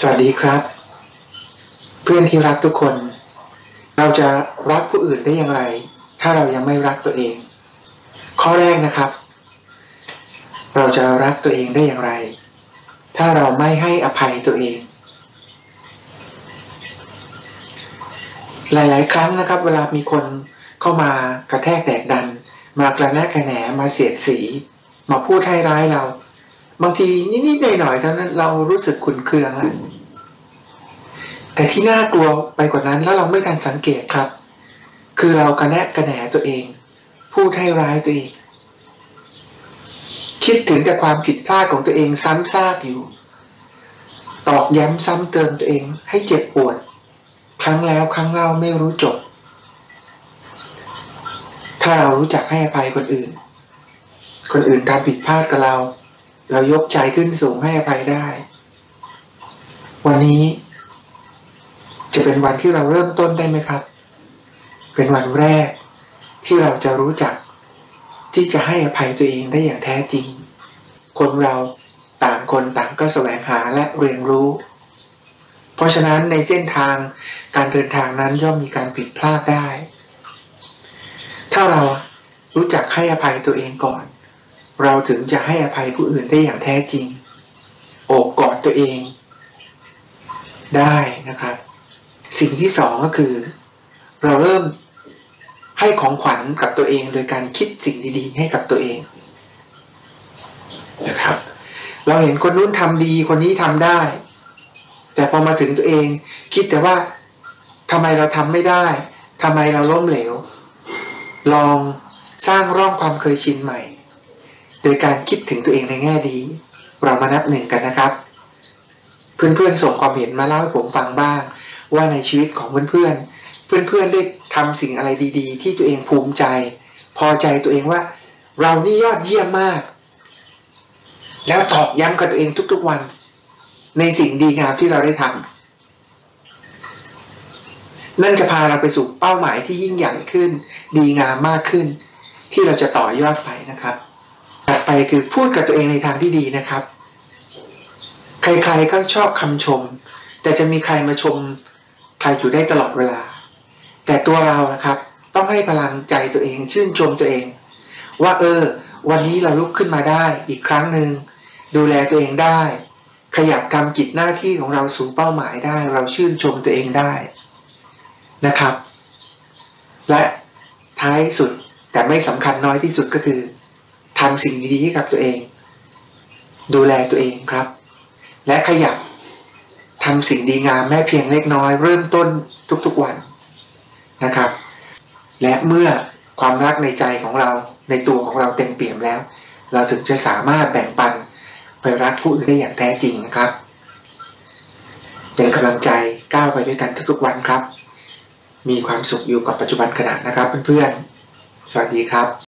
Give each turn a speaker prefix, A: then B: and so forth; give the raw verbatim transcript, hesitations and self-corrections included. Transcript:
A: สวัสดีครับเพื่อนที่รักทุกคนเราจะรักผู้อื่นได้อย่างไรถ้าเรายังไม่รักตัวเองข้อแรกนะครับเราจะรักตัวเองได้อย่างไรถ้าเราไม่ให้อภัยตัวเองหลายๆครั้งนะครับเวลามีคนเข้ามากระแทกแดกดันมากระแนะกระแหนมาเสียดสีมาพูดให้ร้ายเราบางทีนิดๆหน่อยๆเท่านั้นเรารู้สึกขุ่นเคืองแล้วแต่ที่น่ากลัวไปกว่านั้นแล้วเราไม่ทันสังเกตครับคือเรากระแนะกระแหนตัวเองพูดให้ร้ายตัวเองคิดถึงแต่ความผิดพลาดของตัวเองซ้ำซากอยู่ตอกย้ำซ้ำเติมตัวเองให้เจ็บปวดครั้งแล้วครั้งเล่าไม่รู้จบถ้าเรารู้จักให้อภัยคนอื่นคนอื่นทำผิดพลาดกับเราเรายกใจขึ้นสูงให้อภัยได้วันนี้จะเป็นวันที่เราเริ่มต้นได้ไหมครับเป็นวันแรกที่เราจะรู้จักที่จะให้อภัยตัวเองได้อย่างแท้จริงคนเราต่างคนต่างก็แสวงหาและเรียนรู้เพราะฉะนั้นในเส้นทางการเดินทางนั้นย่อมมีการผิดพลาดได้ถ้าเรารู้จักให้อภัยตัวเองก่อนเราถึงจะให้อภัยผู้อื่นได้อย่างแท้จริงโอบกอดตัวเองได้นะครับสิ่งที่สองก็คือเราเริ่มให้ของขวัญกับตัวเองโดยการคิดสิ่งดีๆให้กับตัวเองนะครับเราเห็นคนนู้นทำดีคนนี้ทำได้แต่พอมาถึงตัวเองคิดแต่ว่าทำไมเราทำไม่ได้ทำไมเราล้มเหลวลองสร้างร่องความเคยชินใหม่โดยการคิดถึงตัวเองในแง่ดีเรามานับหนึ่งกันนะครับเพื่อนๆส่งความเห็นมาเล่าให้ผมฟังบ้างว่าในชีวิตของเพื่อนๆเพื่อนๆได้ทำสิ่งอะไรดีๆที่ตัวเองภูมิใจพอใจตัวเองว่าเรานี่ยอดเยี่ยมมากแล้วตอกย้ำกับตัวเองทุกๆวันในสิ่งดีงามที่เราได้ทำนั่นจะพาเราไปสู่เป้าหมายที่ยิ่งใหญ่ขึ้นดีงามมากขึ้นที่เราจะต่อยอดไปนะครับถัดไปคือพูดกับตัวเองในทางที่ดีนะครับใครๆก็ชอบคำชมแต่จะมีใครมาชมใครอยู่ได้ตลอดเวลาแต่ตัวเรานะครับต้องให้พลังใจตัวเองชื่นชมตัวเองว่าเออวันนี้เราลุกขึ้นมาได้อีกครั้งหนึ่งดูแลตัวเองได้ขยับทำกิจหน้าที่ของเราสู่เป้าหมายได้เราชื่นชมตัวเองได้นะครับและท้ายสุดแต่ไม่สำคัญน้อยที่สุดก็คือทำสิ่งดีๆให้กับตัวเองดูแลตัวเองครับและขยับทำสิ่งดีงามแม้เพียงเล็กน้อยเริ่มต้นทุกๆวันนะครับและเมื่อความรักในใจของเราในตัวของเราเต็มเปี่ยมแล้วเราถึงจะสามารถแบ่งปันไปรักผู้อื่นได้อย่างแท้จริงนะครับเป็นกำลังใจก้าวไปด้วยกันทุกๆวันครับมีความสุขอยู่กับปัจจุบันขณะนะครับเพื่อนๆสวัสดีครับ